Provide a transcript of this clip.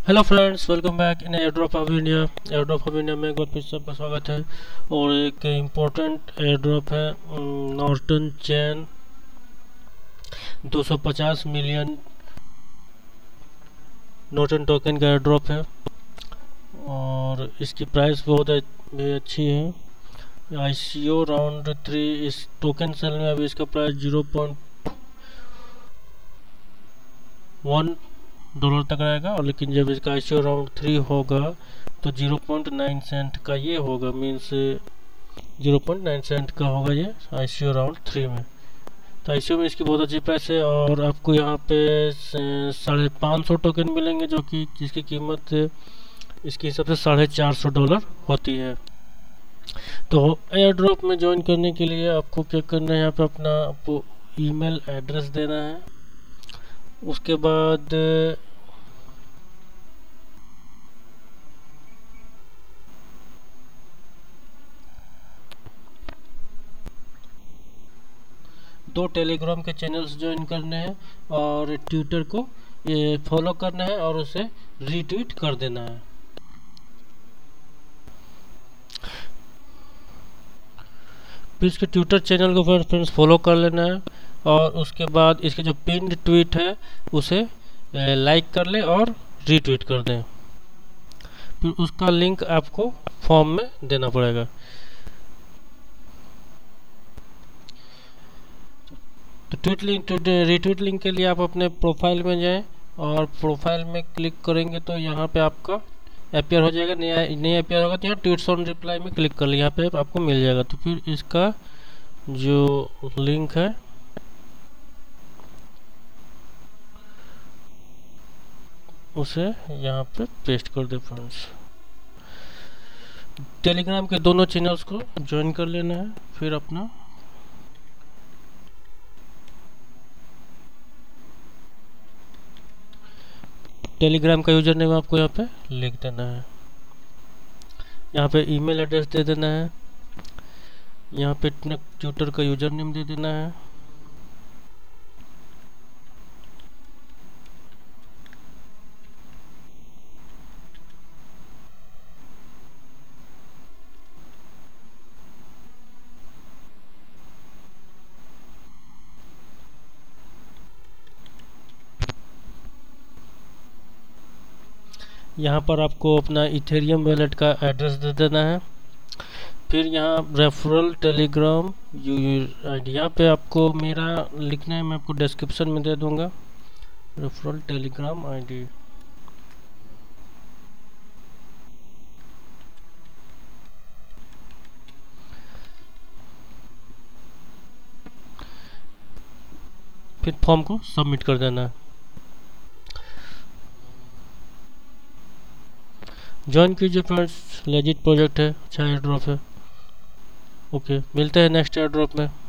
Hello friends, welcome back in airdrop of India. Airdrop of India में एक बार फिर से आपका स्वागत है। और एक इम्पोर्टेंट एयरड्रॉप है Norton chain 250 million Norton token का एयरड्रॉप है और इसकी प्राइस बहुत भी अच्छी है। ICO राउंड 3 इस टोकन सेल में अभी इसका प्राइस $0.1 तक रहेगा, और लेकिन जब इसका ICO राउंड 3 होगा तो 0.9 सेंट का ये होगा, मीन्स 0.9 सेंट का होगा ये ICO राउंड 3 में। तो ICO में इसकी बहुत अच्छी प्राइस है और आपको यहाँ पे 550 टोकन मिलेंगे, जो कि जिसकी कीमत इसके हिसाब से $450 होती है। तो एयर ड्रॉप में ज्वाइन करने के लिए आपको क्या करना है, यहाँ पे अपना आपको ईमेल एड्रेस देना है। उसके बाद दो टेलीग्राम के चैनल्स ज्वाइन करने हैं और ट्विटर को ये फॉलो करना है और उसे रीट्वीट कर देना है। फिर इसके ट्विटर चैनल को फ्रेंड्स फॉलो कर लेना है और उसके बाद इसके जो पिन्ड ट्वीट है उसे लाइक कर ले और रीट्वीट कर दें। फिर उसका लिंक आपको फॉर्म में देना पड़ेगा। तो रीट्वीट लिंक के लिए आप अपने प्रोफाइल में जाएं और प्रोफाइल में क्लिक करेंगे तो यहाँ पे आपका अपीयर हो जाएगा। नहीं अपीयर होगा तो यहाँ ट्वीट्स ऑन रिप्लाई में क्लिक कर लिया, यहाँ पे आपको मिल जाएगा। तो फिर इसका जो लिंक है उसे यहाँ पे पेस्ट कर दे फ्रेंड्स। टेलीग्राम के दोनों चैनल्स को ज्वाइन कर लेना है। फिर अपना टेलीग्राम का यूजर नेम आपको यहाँ पे लिख देना है। यहाँ पे ईमेल एड्रेस दे देना है। यहाँ पे ट्विटर का यूजर नेम दे देना है। यहाँ पर आपको अपना इथेरियम वॉलेट का एड्रेस दे देना है। फिर यहाँ रेफरल टेलीग्राम ID यहाँ पे आपको मेरा लिखना है, मैं आपको डिस्क्रिप्शन में दे दूंगा। रेफरल टेलीग्राम ID फिर फॉर्म को सबमिट कर देना है। ज्वाइन कीजिए फ्रेंड्स, लेजिट प्रोजेक्ट है, अच्छा एयर ड्रॉप है। ओके, मिलते हैं नेक्स्ट एयर ड्रॉप में।